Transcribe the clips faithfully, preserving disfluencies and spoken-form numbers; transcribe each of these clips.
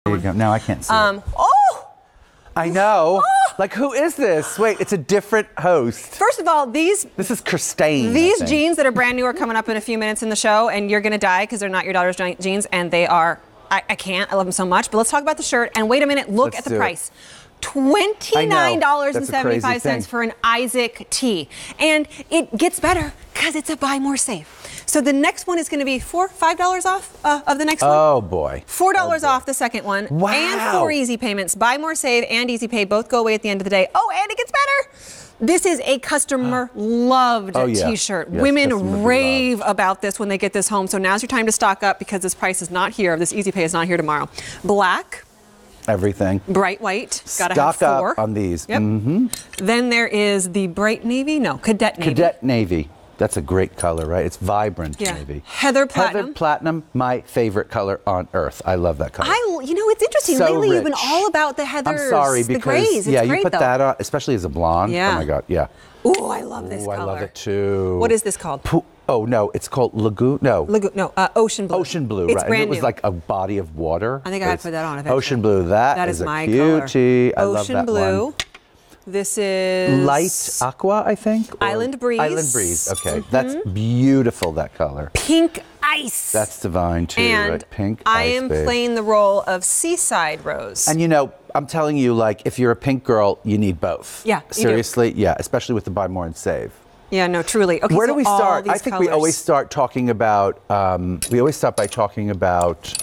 There you go. Now I can't see Um, it. oh! I know. Oh! Like, who is this? Wait, it's a different host. First of all, these This is Christine. these jeans that are brand new are coming up in a few minutes in the show, and you're going to die because they're not your daughter's jeans, and they are, I, I can't, I love them so much. But let's talk about the shirt, and wait a minute, look Let's at the do it. price. twenty-nine dollars and seventy-five cents thing. for an Isaac tee. And it gets better because it's a buy more save. So the next one is going to be four, five dollars off uh, of the next one. Oh, boy. Four dollars Oh, boy. off the second one. Wow. And four easy payments. Buy more save and easy pay both go away at the end of the day. Oh, and it gets better. This is a customer loved Oh, yeah. t-shirt. Yes, Women customer be rave loved. about this when they get this home. So now's your time to stock up because this price is not here. This easy pay is not here tomorrow. Black, Everything. bright white. Gotta Stock have four. up on these. Yep. Mm-hmm. Then there is the bright navy. No, cadet navy. Cadet navy. That's a great color, right? It's vibrant Yeah. navy. Heather platinum. Heather platinum, my favorite color on earth. I love that color. I, you know, it's interesting. So Lately, you've been rich. all about the heathers. I'm sorry the because grays. It's yeah, great, you put though. that on, especially as a blonde. Yeah. Oh my God, yeah. Ooh, I love this Ooh, color. I love it too. What is this called? Po- oh no, it's called lagoon. No, Lagoon, no, uh, ocean blue. ocean blue. It's right? brand And it was new. like a body of water. I think I had It's to put that on eventually. Ocean blue. That, That is, is a my cutie. color. I love Ocean that blue. one. This is Light aqua, I think. or- Island breeze. Island breeze. Okay, that's beautiful. That color. pink ice. That's divine too. and right? Pink. I ice, am babe. playing the role of Seaside Rose. And you know, I'm telling you, like, if you're a pink girl, you need both. Yeah, you do. Seriously, yeah, especially with the buy more and save. yeah, no, truly. Okay, Where so do we all start? I these think we colors. always start talking about. Um, we always start by talking about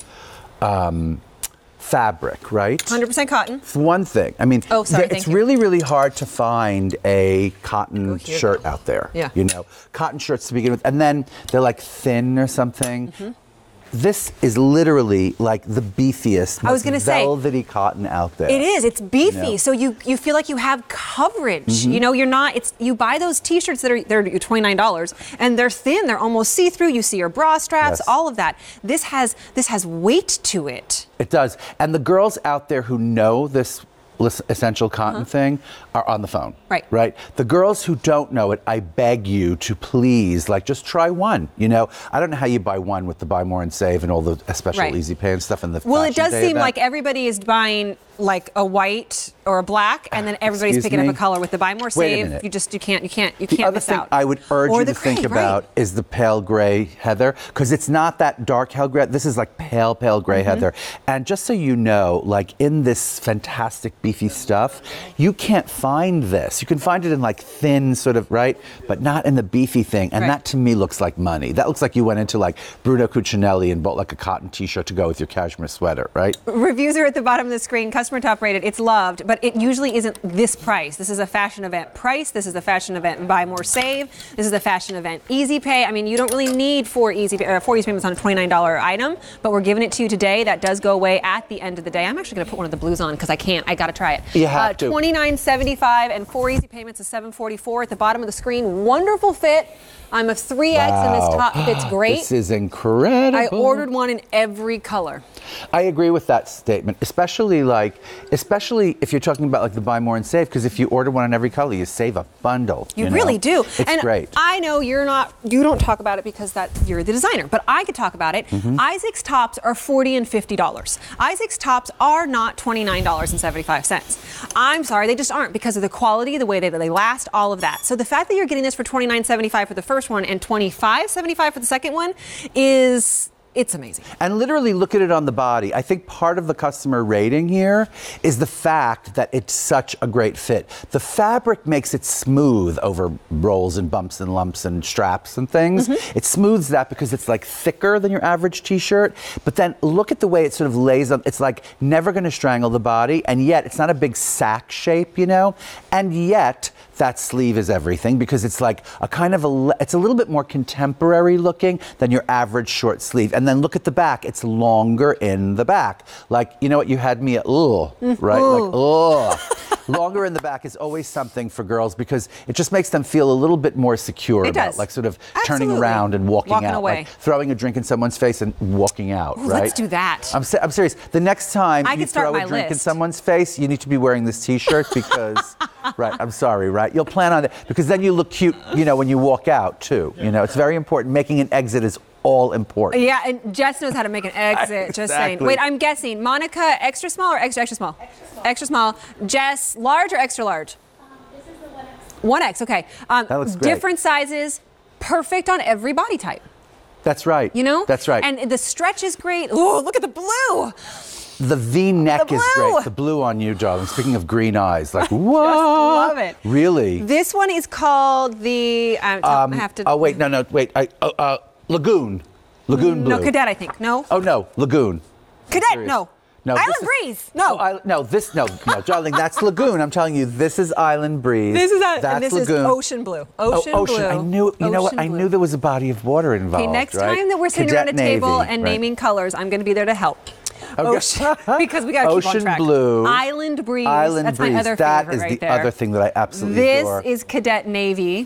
um, fabric, right? one hundred percent cotton. It's one thing. I mean, Oh, sorry, there- thank it's you. really, really hard to find a cotton Go here, shirt though. out there. Yeah. You know, cotton shirts to begin with, and then they're like thin or something. Mm-hmm. This is literally like the beefiest, I was most gonna say, velvety cotton out there. It is. It's beefy, You know? so you you feel like you have coverage. Mm-hmm. You know, you're not. It's you buy those T-shirts that are they're twenty-nine dollars and they're thin. They're almost see-through. You see your bra straps, Yes. all of that. This has this has weight to it. It does. And the girls out there who know this lis- essential cotton thing are on the phone. Right. Right. The girls who don't know it, I beg you to please, like, just try one. You know, I don't know how you buy one with the buy more and save and all the special Right. easy pay and stuff in the Well, it Fashion does Day seem event. like everybody is buying like a white or a black, and then everybody's Excuse picking me? up a color with the buy more Wait a save. minute. You just you can't you can't you The can't other miss thing out. I would urge Or you the to think gray, about right. is the pale gray heather, because it's not that dark pale gray. This is like pale, pale gray Mm-hmm. heather. And just so you know, like in this fantastic beefy stuff, you can't find this. You can find it in like thin sort of, right? But not in the beefy thing. And Right. that to me looks like money. That looks like you went into like Bruno Cucinelli and bought like a cotton t-shirt to go with your cashmere sweater, right? Reviews are at the bottom of the screen. Customer top rated. It's loved, but it usually isn't this price. This is a fashion event price. This is a fashion event buy more save. This is a fashion event easy pay. I mean, you don't really need four easy uh, four easy payments on a twenty-nine dollars item, but we're giving it to you today. That does go away at the end of the day. I'm actually going to put one of the blues on because I can't. I got to try it. You have uh, to. twenty-nine seventy-five and four easy payments is seven forty-four at the bottom of the screen. Wonderful fit. I'm a three X and this Wow. top fits great. This is incredible. I ordered one in every color. I agree with that statement, especially like, especially if you're talking about like the buy more and save, because if you order one in every color, you save a bundle. You, know? really do. It's and great. I know you're not, you don't talk about it because that you're the designer, but I could talk about it. Mm-hmm. Isaac's tops are forty dollars and fifty dollars. Isaac's tops are not twenty-nine dollars and seventy-five cents. I'm sorry, they just aren't because of the quality, the way that they last, all of that. So the fact that you're getting this for twenty-nine dollars and seventy-five cents for the first one and twenty-five dollars and seventy-five cents for the second one is, it's amazing. And literally look at it on the body. I think part of the customer rating here is the fact that it's such a great fit. The fabric makes it smooth over rolls and bumps and lumps and straps and things. Mm-hmm. It smooths that because it's like thicker than your average t-shirt. But then look at the way it sort of lays on. It's like never going to strangle the body, and yet it's not a big sack shape, you know? And yet that sleeve is everything because it's like a kind of a, it's a little bit more contemporary looking than your average short sleeve. And then look at the back, it's longer in the back. Like, you know what, you had me at, ugh, right? Like, ugh. Longer in the back is always something for girls because it just makes them feel a little bit more secure It about does. like sort of Absolutely. turning around and walking, Walking out. away. Like throwing a drink in someone's face and walking out, Ooh, right? let's do that. I'm, se- I'm serious. The next time I you could start throw a my drink in list. someone's face, you need to be wearing this t-shirt because, right, I'm sorry, right? You'll plan on it because then you look cute, you know, when you walk out too. You know, it's very important. Making an exit is all important. Yeah, and Jess knows how to make an exit. Just saying. Exactly. Wait, I'm guessing. Monica, extra small or extra extra small? Extra small. Extra small. Jess, large or extra large? Um, this is the one X. one X. Okay. Um, That looks great. Different sizes, perfect on every body type. That's right. You know? That's right. And the stretch is great. Oh, look at the blue. The V-neck The is blue. great. The blue on you, darling. Speaking of green eyes, like, what? love it. Really? This one is called the. I Um, have to. Oh, wait, no, no, wait. I, oh, uh, Lagoon. Lagoon blue. No, Cadet, I think. No. Oh, no, Lagoon. Cadet, serious. no. No, Island this is- Breeze. No. Oh, I, no, this, no, no, darling, that's Lagoon. I'm telling you, this is Island Breeze. This is a, that's and this Lagoon. is ocean blue. Oh, Ocean ocean. blue. I knew, you know what? Ocean I blue. knew there was a body of water involved. Okay, next right? time that we're sitting Cadet around a table Navy, and right. naming colors, I'm going to be there to help. Okay. Ocean, because we got to keep on Ocean track. blue. Island Breeze. Island That's Breeze. my other That favorite is right the there. other thing that I absolutely This adore. is Cadet Navy.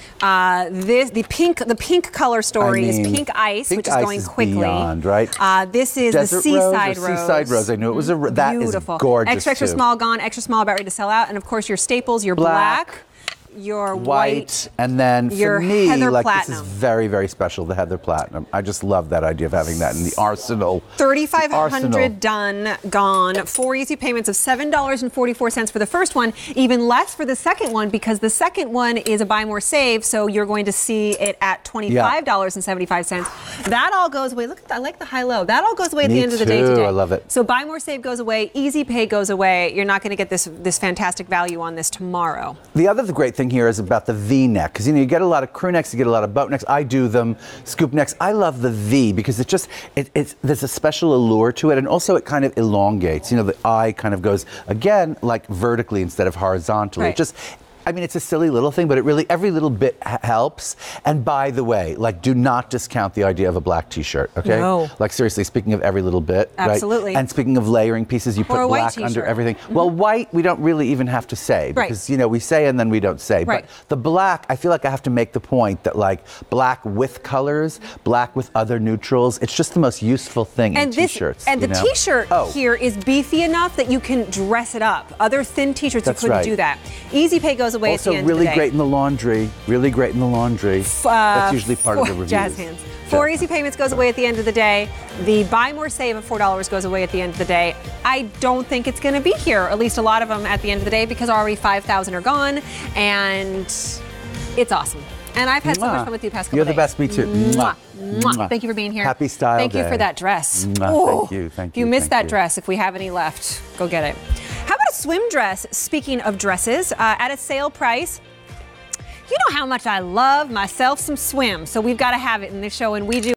Uh, this the pink the pink color story I mean, is pink ice, pink which is ice going is quickly. beyond, right? Uh, this is Desert the seaside rose, or rose. seaside rose. I knew it was a ro- that is Beautiful. gorgeous, Extra extra too. small gone. Extra small about ready to sell out. And of course your staples, your Black. black, your White, white. and then for your me, Heather like Platinum. this is very, very special. The Heather Platinum. I just love that idea of having that in the arsenal. thirty-five Arsenal. hundred done, gone. Four easy payments of seven dollars and forty-four cents for the first one, even less for the second one because the second one is a buy more save, so you're going to see it at twenty-five dollars and seventy-five cents. That all goes away. Look at that. I like the high low. That all goes away at Me the end of the day too. today. I love it. So buy more save goes away, easy pay goes away. You're not going to get this this fantastic value on this tomorrow. The other great thing here is about the V-neck, because you know you get a lot of crew necks, you get a lot of boat necks. I do them, scoop necks. I love the V because it just it, it's there's a special allure to it, and also it kind of elongates. You know, the eye kind of goes again like vertically instead of horizontally. Right. It just I mean, it's a silly little thing, but it really, every little bit h- helps. And by the way, like, do not discount the idea of a black t-shirt, okay? No. Like, seriously, speaking of every little bit, Absolutely. right? And speaking of layering pieces, you Or put a white black under t-shirt. everything. Well, white, we don't really even have to say, Right. because, you know, we say and then we don't say. Right. But the black, I feel like I have to make the point that, like, black with colors, black with other neutrals, it's just the most useful thing And in this, t-shirts. and you the know? t-shirt Oh. here is beefy enough that you can dress it up. Other thin t-shirts, That's you couldn't right. do that. Easy pay goes away Also at the end really of the day. great in the laundry. Really great in the laundry. Uh, That's usually part of the four- reviews. Jazz hands. Four easy payments goes away at the end of the day. The buy more save of four dollars goes away at the end of the day. I don't think it's going to be here, at least a lot of them at the end of the day, because already five thousand are gone, and it's awesome. And I've had so Mwah. much fun with you the past couple You're the days. best, me too. Mwah. Mwah. Mwah. Mwah. Thank you for being here. Happy Style Thank you Day. for that dress. Mwah. Oh, Thank you, thank If you you, missed thank that you. dress, if we have any left, go get it. How about a swim dress? Speaking of dresses, uh, at a sale price. You know how much I love myself some swim, so we've got to have it in this show, and we do.